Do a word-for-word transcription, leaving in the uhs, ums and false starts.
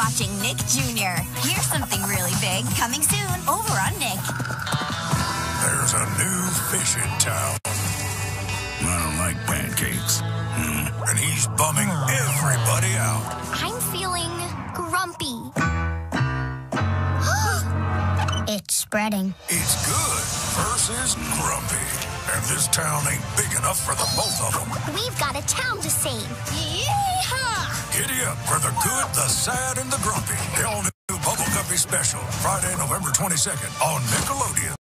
watching Nick Junior Here's something really big coming soon over on Nick. There's a new fish in town. I don't like pancakes. Hmm. And he's bumming everybody out. I'm feeling grumpy. It's spreading. It's good versus grumpy. And this town ain't big enough for the both of them. We've got a town to save. Yeehaw! Giddy up for the good, the sad, and the grumpy. The all-new Bubble Guppy special, Friday, November twenty-second on Nickelodeon.